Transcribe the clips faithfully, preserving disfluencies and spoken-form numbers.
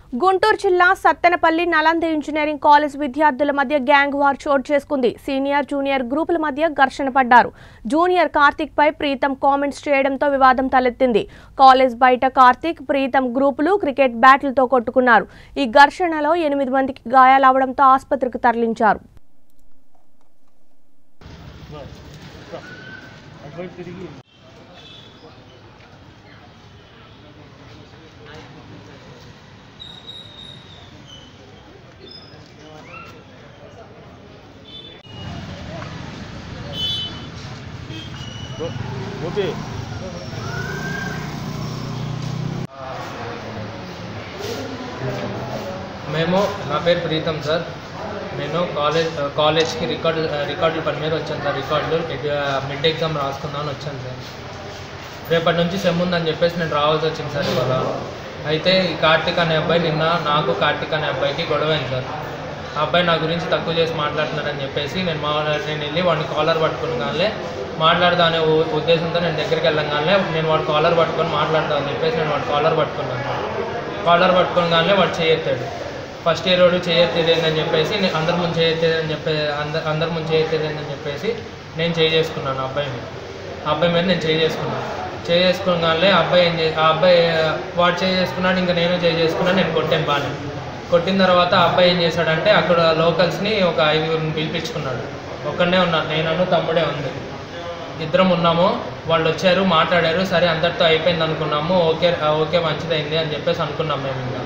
గుంటూరు జిల్లా Sattenapalli Nalanda engineering college విద్యార్థుల మధ్య గ్యాంగ్ వార్ చోటు చేసుకుంది. సీనియర్ జూనియర్ గ్రూపుల మధ్య ఘర్షణ పడ్డారు. జూనియర్ కార్తిక్ పై ప్రీతం కామెంట్స్ చేయడంతో వివాదం తలెత్తింది. కాలేజ్ బయట కార్తిక్, ప్రీతం గ్రూపులు క్రికెట్ బ్యాట్లతో కొట్టుకున్నారు. ఈ ఘర్షణలో ఎనిమిది మందికి గాయాలవడంతో ఆసుపత్రికి తరలించారు. ఓకే మేము నా పేరు ప్రీతం సార్. నేను కాలేజ్ కాలేజ్కి రికార్డు రికార్డుల పని మీద వచ్చాను సార్. రికార్డులు మిడ్ ఎగ్జామ్ రాసుకుందామని వచ్చాను సార్. రేపటి నుంచి సెమ్ ఉందని చెప్పేసి నేను రావాల్సి వచ్చింది సార్ ఇవాళ. అయితే ఈ కార్తిక్ అనే అబ్బాయి నిన్న నాకు కార్తిక్ అనే అబ్బాయికి గొడవైంది సార్. ఆ అబ్బాయి నా గురించి తక్కువ చేసి మాట్లాడుతున్నారని చెప్పేసి నేను మా నేను వెళ్ళి వాడిని కాలర్ పట్టుకునగానే మాట్లాడదా అనే ఉద్దేశంతో నేను దగ్గరికి వెళ్ళగానే నేను వాడు కాలర్ పట్టుకొని మాట్లాడదా అని చెప్పేసి నేను వాడు కాలర్ పట్టుకున్నాను. కాలర్ పట్టుకోగానే వాడు చేయెత్తాడు. ఫస్ట్ ఇయర్ వాడు చేయెత్తేదేందని చెప్పేసి అందరి ముందు చేయెత్తేదని చెప్పే అందరు అందరి ముందు చేయెత్తేదేందని చెప్పేసి నేను చేయి చేసుకున్నాను. ఆ అబ్బాయిని ఆ అబ్బాయి మీద నేను చేయి చేసుకున్నాను. చేయి చేసుకోగానే ఆ అబ్బాయి ఏం చే ఆ అబ్బాయి వాడు చేయి చేసుకున్నాడు, ఇంకా నేను చేయి చేసుకున్నాను. నేను కొట్టాను బాగా. కొట్టిన తర్వాత ఆ అబ్బాయి ఏం చేశాడంటే అక్కడ లోకల్స్ని ఒక ఐదుగురిని పిలిపించుకున్నాడు. ఒక్కడనే ఉన్నాను, నేను తమ్ముడే ఉంది, ఇద్దరం ఉన్నాము. వాళ్ళు వచ్చారు, మాట్లాడారు. సరే అంతటితో అయిపోయింది అనుకున్నాము. ఓకే ఓకే మంచిదైంది అని చెప్పేసి అనుకున్నాం మేము. ఇంకా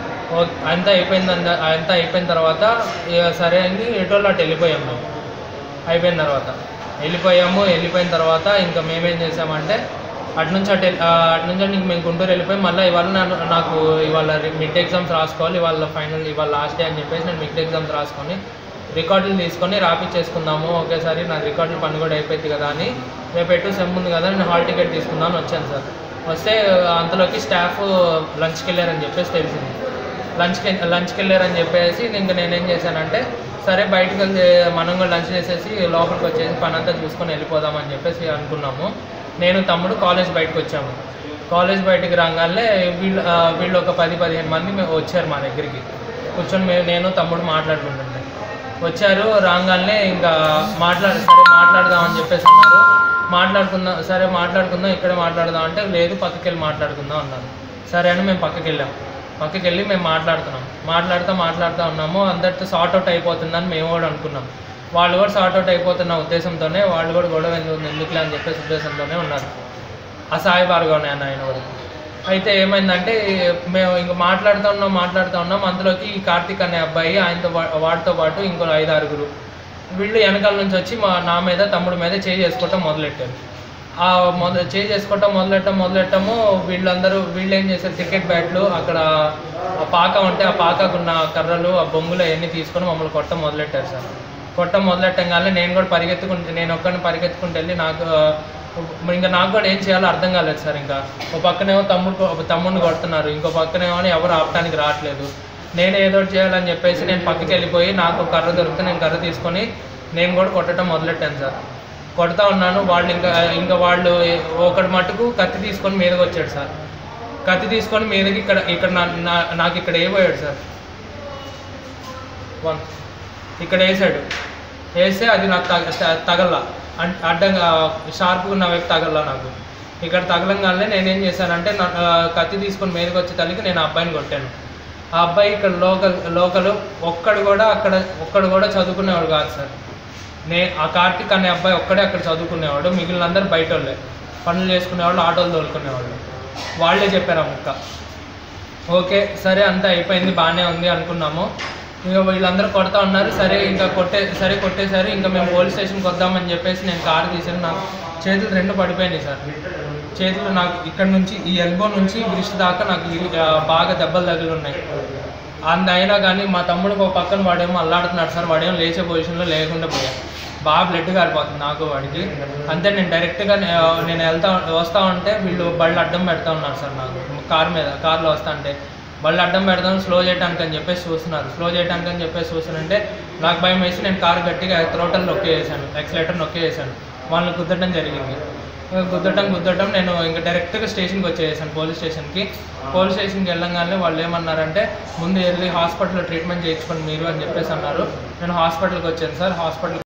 అంతా అయిపోయింది అంతా అయిపోయిన తర్వాత సరే అని ఎటోళ్ళు అటు వెళ్ళిపోయాము. మేము అయిపోయిన తర్వాత వెళ్ళిపోయాము. వెళ్ళిపోయిన తర్వాత ఇంకా మేమేం చేసామంటే అటు నుంచి అటు అటు నుంచి ఇంక మేము గుంటూరు వెళ్ళిపోయి మళ్ళీ ఇవాళ నాకు ఇవాళ మిడ్ ఎగ్జామ్స్ రాసుకోవాలి, ఇవాళ ఫైనల్ ఇవాళ లాస్ట్ డే అని చెప్పేసి నేను మిడ్ ఎగ్జామ్స్ రాసుకొని రికార్డులు తీసుకొని రాపిచ్చేసుకుందాము ఒకేసారి. నా రికార్డులు పని కూడా అయిపోయింది కదా అని రేపు ఎటు సెమ్ ఉంది కదా నేను హాల్ టికెట్ తీసుకుందామని వచ్చాను సార్. వస్తే అంతలోకి స్టాఫ్ లంచ్కి వెళ్ళారని చెప్పేసి తెలిసింది. లంచ్కి లంచ్కి వెళ్ళారని చెప్పేసి ఇంకా నేనేం చేశానంటే సరే బయటకు వెళ్తే మనం కూడా లంచ్ చేసేసి లోపలికి వచ్చేసి పని అంతా చూసుకొని వెళ్ళిపోదామని చెప్పేసి అనుకున్నాము. నేను తమ్ముడు కాలేజ్ బయటకు వచ్చాము. కాలేజ్ బయటకు రాగానే వీళ్ళు వీళ్ళు ఒక పది పదిహేను మంది మేము వచ్చారు మా దగ్గరికి. కూర్చొని మేము నేను తమ్ముడు మాట్లాడుకుంటుంటే వచ్చారు. రాగానే ఇంకా మాట్లాడు సరే మాట్లాడదామని చెప్పేసి అన్నారు. మాట్లాడుకుందాం సరే మాట్లాడుకుందాం ఇక్కడే మాట్లాడదాం అంటే లేదు పక్కకి వెళ్ళి మాట్లాడుకుందాం అన్నారు. సరే అని మేము పక్కకి వెళ్ళాం. పక్కకి వెళ్ళి మేము మాట్లాడుతున్నాం. మాట్లాడుతూ మాట్లాడుతూ ఉన్నాము. అందరితో సార్ట్అవుట్ అయిపోతుందని మేము కూడా అనుకున్నాం. వాళ్ళు కూడా సార్ట్అవుట్ అయిపోతున్న ఉద్దేశంతోనే వాళ్ళు కూడా గొడవ ఎందుకు ఎందుకులే అని చెప్పేసి ఉద్దేశంతోనే ఉన్నారు. ఆ సాయి భార్గవ్ అన్న ఆయన కూడా. అయితే ఏమైందంటే మేము ఇంక మాట్లాడుతూ ఉన్నాం మాట్లాడుతూ ఉన్నాం అంతలోకి ఈ కార్తిక్ అనే అబ్బాయి ఆయనతో వాడితో పాటు ఇంకో ఐదు ఆరుగురు వీళ్ళు వెనకాల నుంచి వచ్చి మా నా మీద తమ్ముడి మీద చేయి చేసుకోవటం మొదలెట్టారు. ఆ మొద చేయి చేసుకోవటం మొదలెట్టడం మొదలెట్టము వీళ్ళందరూ వీళ్ళు ఏం చేశారు, క్రికెట్ బ్యాట్లు అక్కడ ఆ పాక ఉంటే ఆ పాకకున్న కర్రలు ఆ బొంగులు అవన్నీ తీసుకొని మమ్మల్ని కొట్టడం మొదలెట్టారు సార్. కొట్టడం మొదలెట్టంగానే నేను కూడా పరిగెత్తుకుంటే నేను ఒక్కడిని పరిగెత్తుకుంటూ వెళ్ళి నాకు ఇంకా నాకు కూడా ఏం చేయాలో అర్థం కాలేదు సార్. ఇంకా ఒక పక్కనేమో తమ్ముడు తమ్ముడిని కొడుతున్నారు, ఇంకో పక్కనేమో ఎవరు ఆపడానికి రావట్లేదు. నేను ఏదో చేయాలని చెప్పేసి నేను పక్కకి వెళ్ళిపోయి నాకు కర్ర దొరికితే నేను కర్ర తీసుకొని నేను కూడా కొట్టడం మొదలెట్టాను సార్. కొడతా ఉన్నాను. వాళ్ళు ఇంకా ఇంకా వాళ్ళు ఒకటి మటుకు కత్తి తీసుకొని మీదకి వచ్చాడు సార్. కత్తి తీసుకొని మీదకి ఇక్కడ ఇక్కడ నాకు ఇక్కడ వేయబోయాడు సార్. వన్ ఇక్కడ వేసాడు. వేస్తే అది నాకు తగ తగల్లా అడ్డంగా షార్ప్గా ఉన్న వైపు తగల్లా. నాకు ఇక్కడ తగలంగానే నేనేం చేశానంటే నా కత్తి తీసుకొని మీదకి వచ్చే తల్లికి నేను ఆ అబ్బాయిని కొట్టాను. ఆ అబ్బాయి ఇక్కడ లోకల్ లోకల్ ఒక్కడు కూడా అక్కడ ఒక్కడు కూడా చదువుకునేవాడు కాదు సార్. నే ఆ కార్తిక్ అనే అబ్బాయి ఒక్కడే అక్కడ చదువుకునేవాడు. మిగిలిన అందరూ బయట వాళ్ళే పనులు చేసుకునేవాళ్ళు, ఆటోలు తోలుకునేవాళ్ళు. వాళ్ళే చెప్పారు ఆ ముక్క. ఓకే సరే అంతా అయిపోయింది బాగానే ఉంది అనుకున్నాము. ఇంకా వీళ్ళందరూ కొడతా ఉన్నారు. సరే ఇంకా కొట్టే సరే కొట్టేసారు. ఇంకా మేము పోలీస్ స్టేషన్కి వద్దామని చెప్పేసి నేను కారు తీసాను. నాకు చేతులు రెండు పడిపోయినాయి సార్. చేతులు నాకు ఇక్కడ నుంచి ఈ ఎల్బో నుంచి బ్రిస్ట్ దాకా నాకు బాగా దెబ్బలు తగిలి ఉన్నాయి. అంత అయినా కానీ మా తమ్ముడికి ఒక పక్కన వాడేమో అల్లాడుతున్నాడు సార్. వాడేమో లేచే పొజిషన్లో లేకుండా పోయాను. బాగా బ్లడ్ కారిపోతుంది నాకు వాడికి. అంతే నేను డైరెక్ట్గా నేను వెళ్తా వస్తూ ఉంటే వీళ్ళు బళ్ళు అడ్డం పెడతా ఉన్నారు సార్. నాకు కారు మీద కారులో వస్తా అంటే బళ్ళు అడ్డం పెడతాను స్లో చేయడానికి అని చెప్పేసి చూస్తున్నారు. స్లో చేయడానికి అని చెప్పేసి చూస్తానంటే నాకు భయం వేసి నేను కారు గట్టిగా థ్రోటల్ నొక్కేసాను, ఎక్సలేటర్ నొక్కేసాను. వాళ్ళని కుదరడం జరిగింది. గుద్దటం గుద్దటం నేను ఇంకా డైరెక్ట్గా స్టేషన్కి వచ్చేసాను, పోలీస్ స్టేషన్కి. పోలీస్ స్టేషన్కి వెళ్ళంగానే వాళ్ళు ఏమన్నారంటే ముందు వెళ్ళి హాస్పిటల్లో ట్రీట్మెంట్ చేయించుకోండి మీరు అని చెప్పేసి అన్నారు. నేను హాస్పిటల్కి వచ్చాను సార్. హాస్పిటల్